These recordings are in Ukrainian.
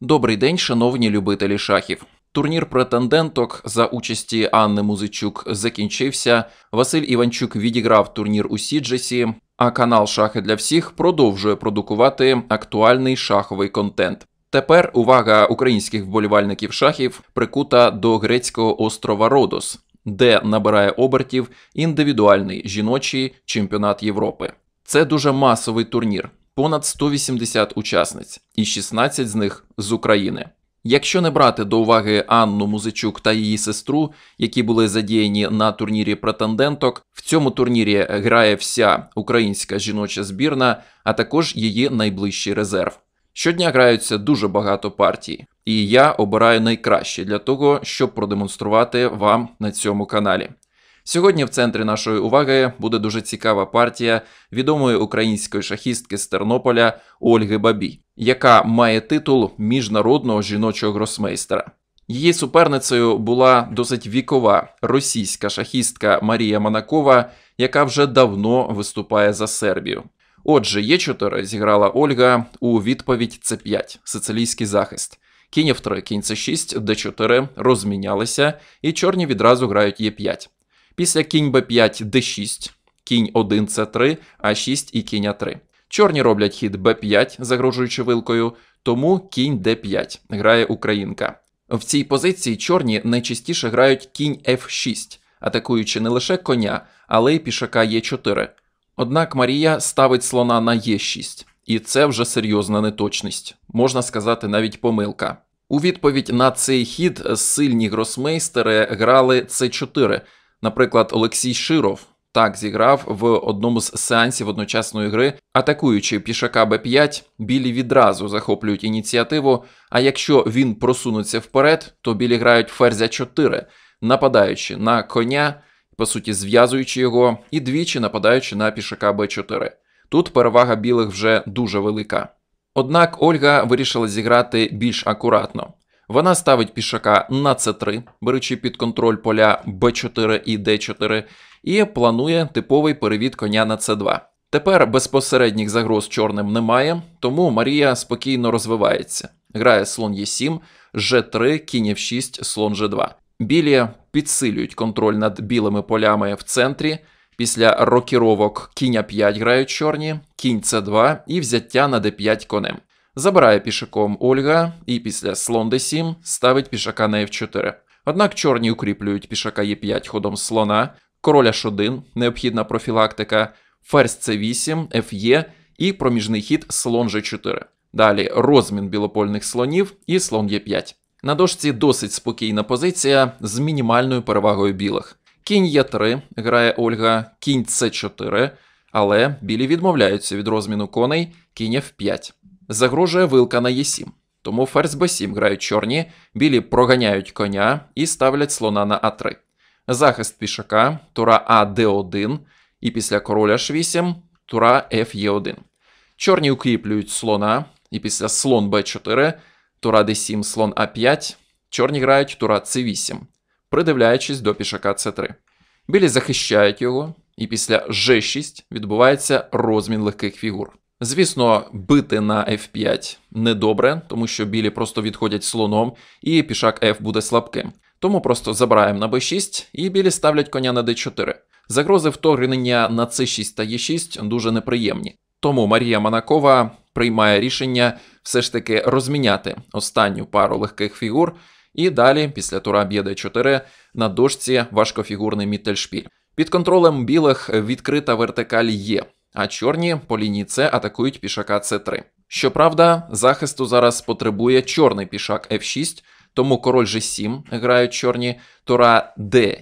Добрий день, шановні любителі шахів. Турнір претенденток за участі Анни Музичук закінчився, Василь Іванчук відіграв турнір у Сіджесі, а канал «Шахи для всіх» продовжує продукувати актуальний шаховий контент. Тепер увага українських вболівальників шахів прикута до грецького острова Родос, де набирає обертів індивідуальний жіночий чемпіонат Європи. Це дуже масовий турнір. Понад 180 учасниць, і 16 з них з України. Якщо не брати до уваги Анну Музичук та її сестру, які були задіяні на турнірі претенденток, в цьому турнірі грає вся українська жіноча збірна, а також її найближчий резерв. Щодня граються дуже багато партій, і я обираю найкращі для того, щоб продемонструвати вам на цьому каналі. Сьогодні в центрі нашої уваги буде дуже цікава партія відомої української шахістки з Тернополя Ольги Бабій, яка має титул міжнародного жіночого гросмейстера. Її суперницею була досить вікова російська шахістка Марія Манакова, яка вже давно виступає за Сербію. Отже, Е4 зіграла Ольга у відповідь С5, сицилійський захист. Кінь F3, кінь С6, Д4 розмінялися, і чорні відразу грають Е5. Після кінь Б5, Д6, кінь 1, С3, А6 і кінь А3. Чорні роблять хід Б5, загрожуючи вилкою, тому кінь Д5, грає українка. В цій позиції чорні найчастіше грають кінь F6, атакуючи не лише коня, але й пішака Е4. Однак Марія ставить слона на Е6, і це вже серйозна неточність, можна сказати навіть помилка. У відповідь на цей хід сильні гросмейстери грали С4. Наприклад, Олексій Широв так зіграв в одному з сеансів одночасної гри. Атакуючи пішака Б5, білі відразу захоплюють ініціативу, а якщо він просунеться вперед, то білі грають ферзя 4, нападаючи на коня, по суті зв'язуючи його, і двічі нападаючи на пішака Б4. Тут перевага білих вже дуже велика. Однак Ольга вирішила зіграти більш акуратно. Вона ставить пішака на С3, беручи під контроль поля Б4 і Д4, і планує типовий перевід коня на С2. Тепер безпосередніх загроз чорним немає, тому Марія спокійно розвивається. Грає слон Е7, Ж3, кінь F6, слон Ж2. Білі підсилюють контроль над білими полями в центрі. Після рокіровок кінь А5 грають чорні, кінь С2 і взяття на Д5 конем. Забирає пішаком Ольга і після слон d7 ставить пішака на f4. Однак чорні укріплюють пішака e5 ходом слона, король h1, необхідна профілактика, ферзь c8, ф'є і проміжний хід слон g4. Далі розмін білопольних слонів і слон e5. На дошці досить спокійна позиція з мінімальною перевагою білих. Кінь e3 грає Ольга, кінь c4, але білі відмовляються від розміну коней, кінь f5. Загрожує вилка на Е7, тому ферзь Б7 грають чорні, білі проганяють коня і ставлять слона на А3. Захист пішака, тура А Д1 і після короля H8 тура Ф Е1. Чорні укріплюють слона і після слон Б4, тура Д7, слон А5, чорні грають тура С8, придивляючись до пішака С3. Білі захищають його і після Ж6 відбувається розмін легких фігур. Звісно, бити на F5 недобре, тому що білі просто відходять слоном і пішак F буде слабким. Тому просто забираємо на B6 і білі ставлять коня на D4. Загрози вторгнення на C6 та E6 дуже неприємні. Тому Марія Манакова приймає рішення все ж таки розміняти останню пару легких фігур і далі, після тура б'є D4, на дошці важкофігурний міттельшпіль. Під контролем білих відкрита вертикаль Є. А чорні по лінії С атакують пішака С3. Щоправда, захисту зараз потребує чорний пішак F6, тому король G7 грають чорні, тура Д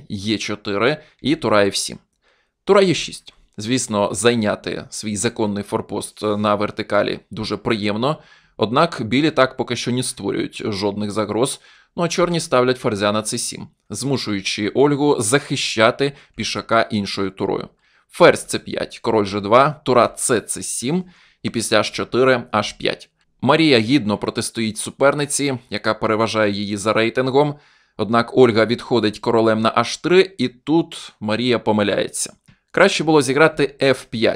Е4 і тура F7. Тура Е6. Звісно, зайняти свій законний форпост на вертикалі дуже приємно, однак білі так поки що не створюють жодних загроз, ну а чорні ставлять ферзя на С7, змушуючи Ольгу захищати пішака іншою турою. Ферзь С5, король Ж2, тура С7 і після H4, H5. Марія гідно протистоїть суперниці, яка переважає її за рейтингом, однак Ольга відходить королем на H3 і тут Марія помиляється. Краще було зіграти F5.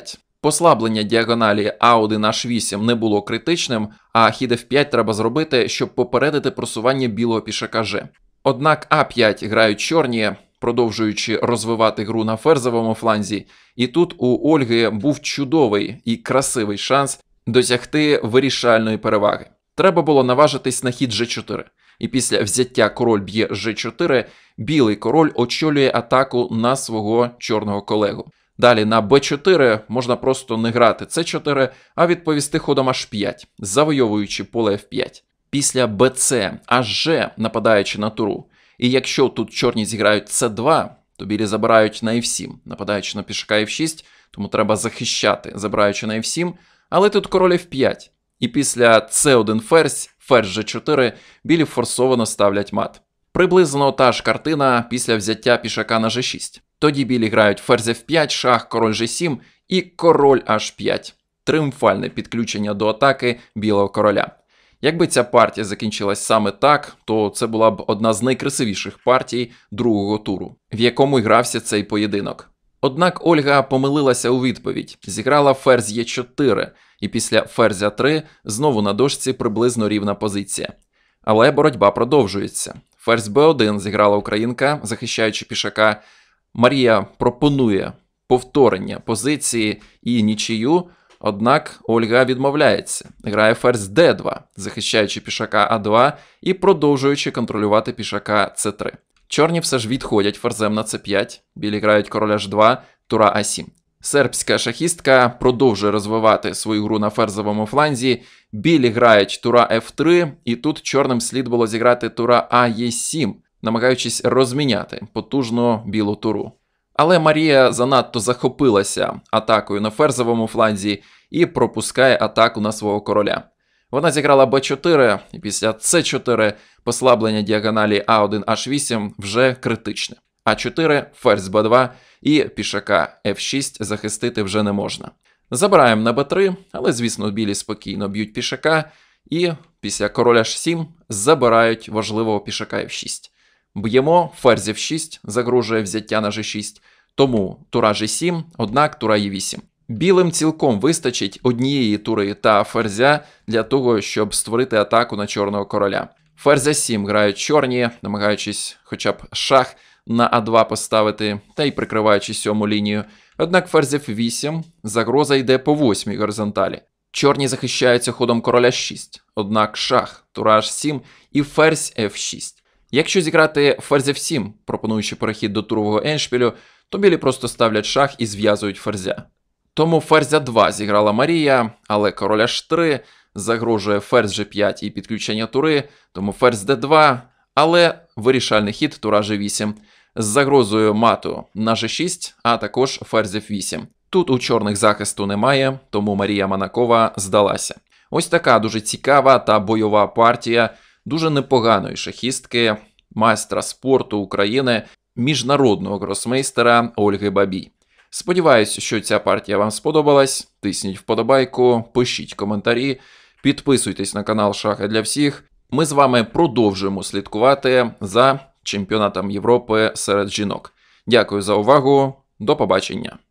Послаблення діагоналі А1H8 не було критичним, а хід F5 треба зробити, щоб попередити просування білого пішака G. Однак А5 грають чорні, продовжуючи розвивати гру на ферзовому фланзі, і тут у Ольги був чудовий і красивий шанс досягти вирішальної переваги. Треба було наважитись на хід G4. І після взяття король б'є G4, білий король очолює атаку на свого чорного колегу. Далі на b4 можна просто не грати c4, а відповісти ходом h5, завойовуючи поле f5. Після bc hg, нападаючи на туру. І якщо тут чорні зіграють c2, то білі забирають на f7, нападаючи на пішака f6, тому треба захищати, забираючи на f7, але тут король f5. І після c1 ферзь, ферзь g4, білі форсовано ставлять мат. Приблизно та ж картина після взяття пішака на g6. Тоді білі грають ферзь f5, шах, король g7 і король h5. Тріумфальне підключення до атаки білого короля. Якби ця партія закінчилась саме так, то це була б одна з найкрасивіших партій другого туру, в якому грався цей поєдинок. Однак Ольга помилилася у відповідь, зіграла ферзь e4, і після ферзя 3 знову на дошці приблизно рівна позиція. Але боротьба продовжується. Ферзь b1 зіграла українка, захищаючи пішака. Марія пропонує повторення позиції і нічию, однак Ольга відмовляється. Грає ферзь d2, захищаючи пішака a2 і продовжуючи контролювати пішака c3. Чорні все ж відходять ферзем на c5, білі грають король h2, тура a7. Сербська шахістка продовжує розвивати свою гру на ферзовому фланзі, білі грають тура f3, і тут чорним слід було зіграти тура ae7, намагаючись розміняти потужну білу туру. Але Марія занадто захопилася атакою на ферзовому фланзі і пропускає атаку на свого короля. Вона зіграла b4, і після c4 послаблення діагоналі a1h8 вже критичне. а4, ферзь b2 і пішака f6 захистити вже не можна. Забираємо на b3, але, звісно, білі спокійно б'ють пішака, і після короля h7 забирають важливого пішака f6. Б'ємо, ферзь f6 загрожує взяття на g6, тому тура g7, однак тура e8. Білим цілком вистачить однієї тури та ферзя для того, щоб створити атаку на чорного короля. Ферзь a7 грають чорні, намагаючись хоча б шах на а2 поставити та й прикриваючи сьому лінію. Однак ферзь f8, загроза йде по 8-й горизонталі. Чорні захищаються ходом короля 6, однак шах, тура h7 і ферзь f6. Якщо зіграти ферзь f7, пропонуючи перехід до турового ендшпілю, то білі просто ставлять шах і зв'язують ферзя. Тому ферзь a2 зіграла Марія, але король h3 загрожує ферзь g5 і підключення тури, тому ферзь d2, але вирішальний хід тура g8 з загрозою мату на g6, а також ферзь f8. Тут у чорних захисту немає, тому Марія Манакова здалася. Ось така дуже цікава та бойова партія дуже непоганої шахістки, майстра спорту України, міжнародного гросмейстера Ольги Бабій. Сподіваюсь, що ця партія вам сподобалась. Тисніть вподобайку, пишіть коментарі, підписуйтесь на канал Шахи для всіх. Ми з вами продовжуємо слідкувати за чемпіонатом Європи серед жінок. Дякую за увагу, до побачення.